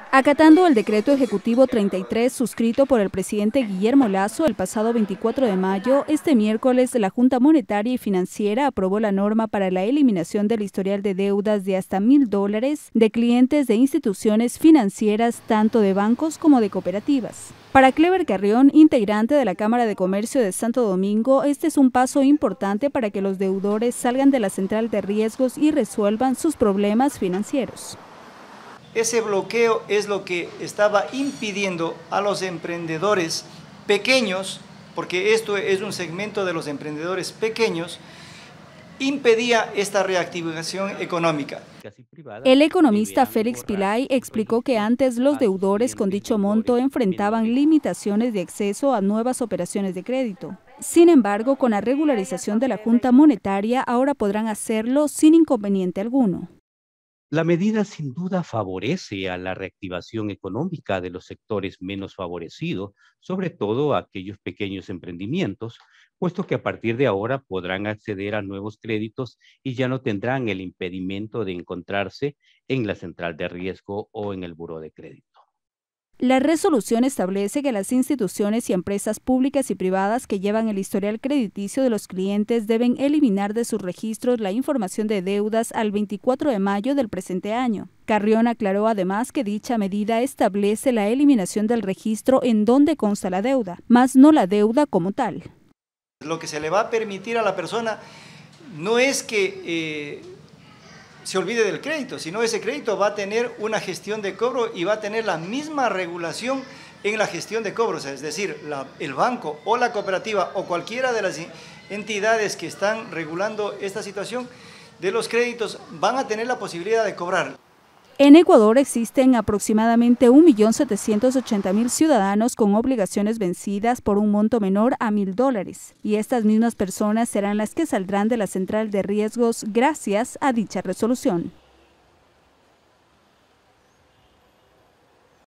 Acatando el decreto ejecutivo 33 suscrito por el presidente Guillermo Lasso el pasado 24 de mayo, este miércoles la Junta Monetaria y Financiera aprobó la norma para la eliminación del historial de deudas de hasta $1.000 de clientes de instituciones financieras tanto de bancos como de cooperativas. Para Clever Carrión, integrante de la Cámara de Comercio de Santo Domingo, este es un paso importante para que los deudores salgan de la central de riesgos y resuelvan sus problemas financieros. Ese bloqueo es lo que estaba impidiendo a los emprendedores pequeños, porque esto es un segmento de los emprendedores pequeños, impedía esta reactivación económica. El economista Félix Pilay explicó que antes los deudores con dicho monto enfrentaban limitaciones de acceso a nuevas operaciones de crédito. Sin embargo, con la regularización de la Junta Monetaria, ahora podrán hacerlo sin inconveniente alguno. La medida sin duda favorece a la reactivación económica de los sectores menos favorecidos, sobre todo a aquellos pequeños emprendimientos, puesto que a partir de ahora podrán acceder a nuevos créditos y ya no tendrán el impedimento de encontrarse en la central de riesgo o en el buró de crédito. La resolución establece que las instituciones y empresas públicas y privadas que llevan el historial crediticio de los clientes deben eliminar de sus registros la información de deudas al 24 de mayo del presente año. Carrión aclaró además que dicha medida establece la eliminación del registro en donde consta la deuda, más no la deuda como tal. Lo que se le va a permitir a la persona no es que se olvide del crédito, sino ese crédito va a tener una gestión de cobro y va a tener la misma regulación en la gestión de cobros, es decir, el banco o la cooperativa o cualquiera de las entidades que están regulando esta situación de los créditos van a tener la posibilidad de cobrar. En Ecuador existen aproximadamente 1.780.000 ciudadanos con obligaciones vencidas por un monto menor a $1.000, y estas mismas personas serán las que saldrán de la central de riesgos gracias a dicha resolución.